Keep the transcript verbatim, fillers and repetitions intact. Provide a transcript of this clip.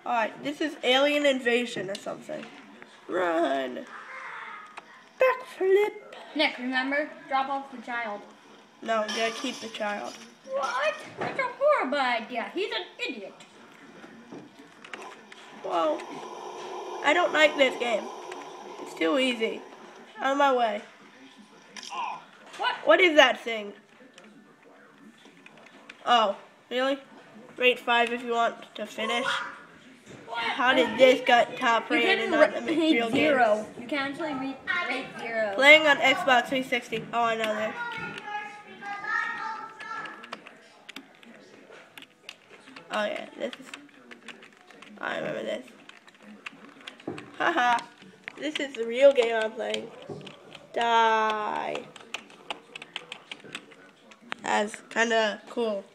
Alright, this is Alien Invasion or something. Run. Backflip. Nick, remember? Drop off the child. No, you gotta keep the child. What? That's a horrible idea. He's an idiot. Whoa. I don't like this game. It's too easy. Out of my way. What? What is that thing? Oh, really? Rate five if you want to finish. What? How did this get top You rated can and not the rate real game? zero. You can actually rate, rate zero. Playing on Xbox three sixty. Oh, I know this. Oh yeah, this is. I remember this. Haha. This is the real game I'm playing. Die. That's kinda cool.